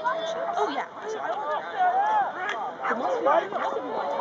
championships? Oh yeah. The most people I talk to, everyone else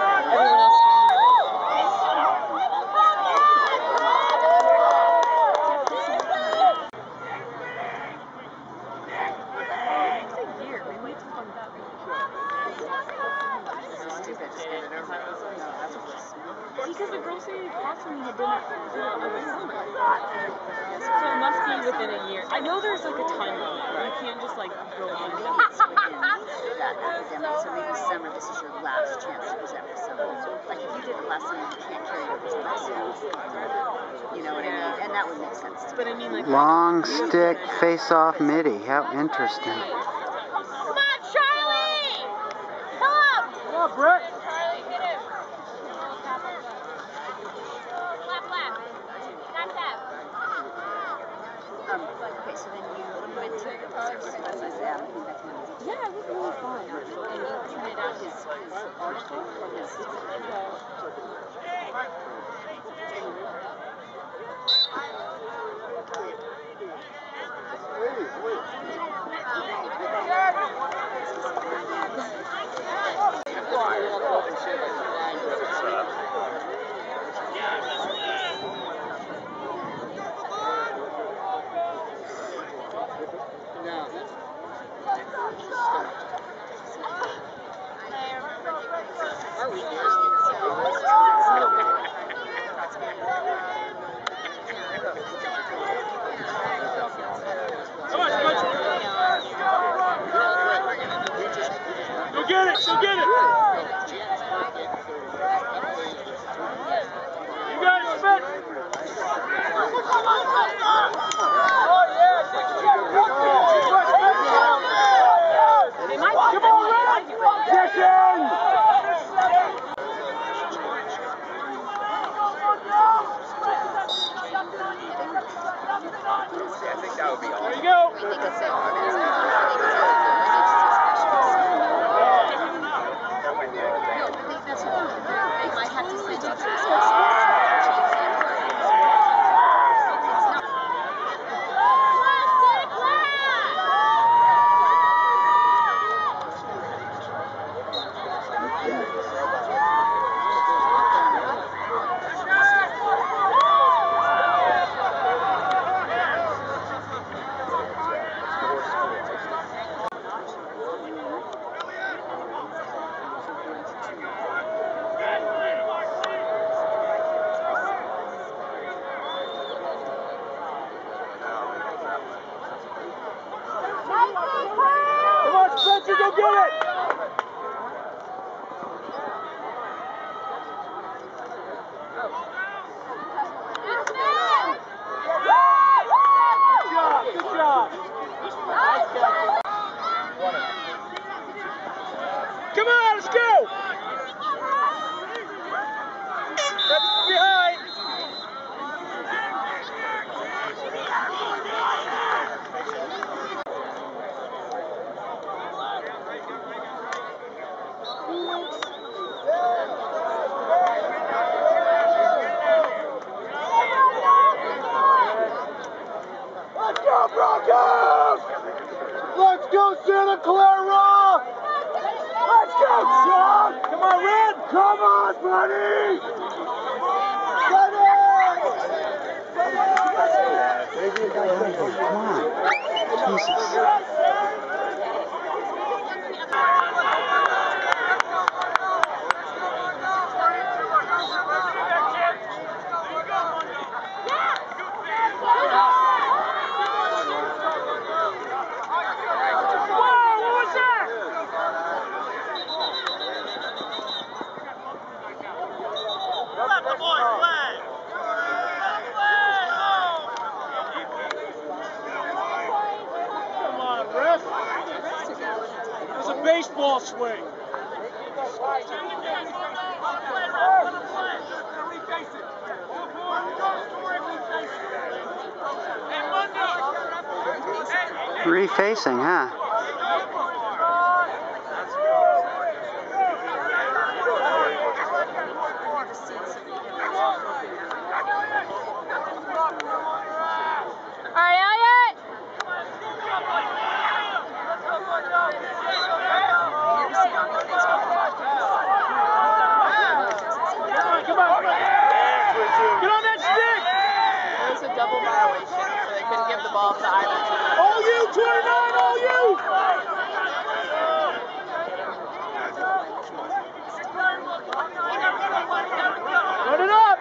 because the girls say Lacrosse me had done it over the summer. So it must be within a year. I know there's like a time limit. You can't just like go on and that academic, so maybe summer, this is your last chance to present for summer. Like if you did it last summer, you can't carry it over to next year. You know what I mean? And that would make sense. But I mean like long stick face-off midi. How interesting. Come on, Charlie! Come on! Come on, Brett! Charlie, hit him! Left, left. Tap, tap. Okay, so then you went to the exam. yeah, it was really fun. And you printed out his article or his... Go get it! Go get it! You guys spit! Come on, Red! Jackson! I think that would be awesome. There you go! Come on, Spencer, go get it! Good job. Come on, let's go! That's behind. Let's go, Broncos! Let's go, Santa Clara! Let's go, Sean! Come on, Red! Come on, buddy! Come on. Jesus. It's a baseball swing. Refacing, huh? All right, Elliot! ball to either team. All you, 29, all you! Run it up!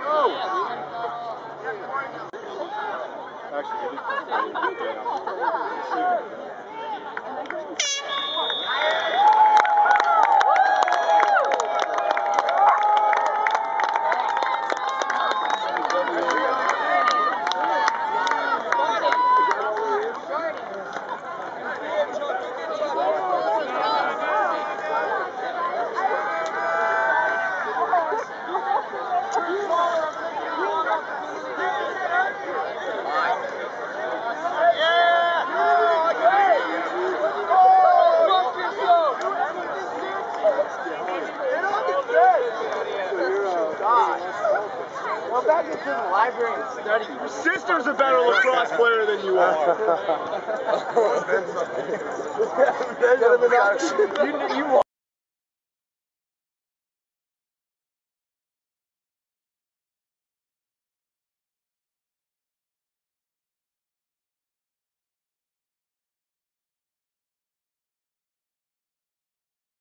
Go back into the library and study. Your sister's a better lacrosse player than you are. You